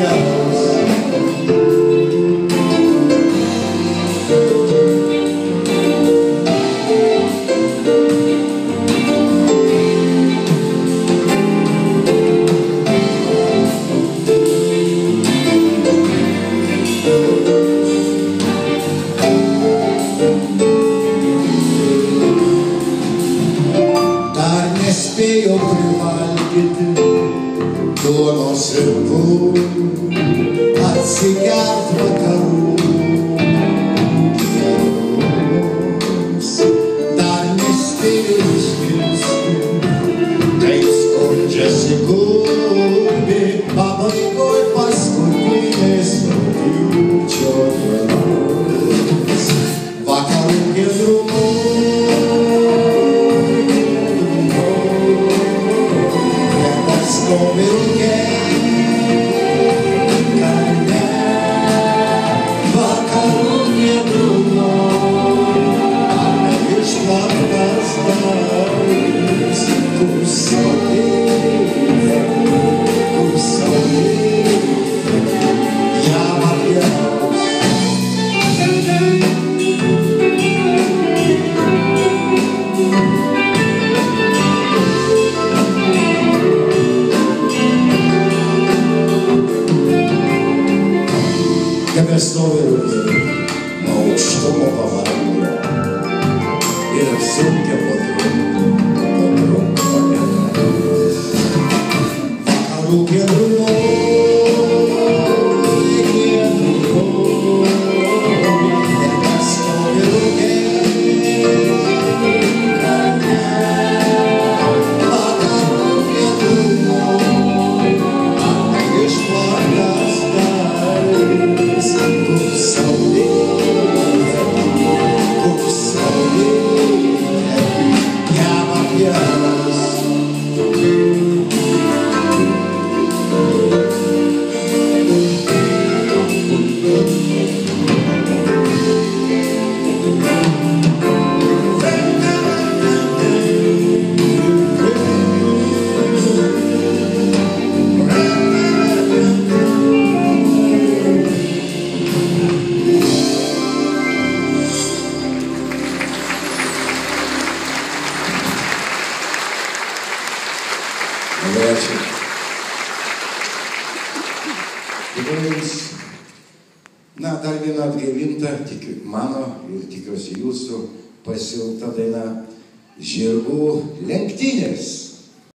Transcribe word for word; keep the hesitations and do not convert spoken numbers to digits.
vienas. Spėjo privalgyti duonos ir pū, atsigert vakarų dienos. Dar nespėjo išgirsti, kaip skundžiasi gulbė, pabaigoj paskutinės rugpjūčio dienos. Vakarų giedrumo stovi rūke, kalne, vakarų giedrumo, išplaktas dalis, kur saulė, kur saulė, jam apjaus. Tebestovi rūke, nuo aukštumo pavargo ir apsunkia po trumpo, po trumpo palėtą. Vakarų giedrumo, giedrumo, tebestovi rūke, kalne, vakarų giedrumo, išplaktas dalis. Kur saulė, kur saulė, jam apjaus. Labai ačiū. Dabar jums, na, dar viena atgaivinta, tikiu, mano ir tikiuosi jūsų pasiilgta daina Žirgų lenktynės.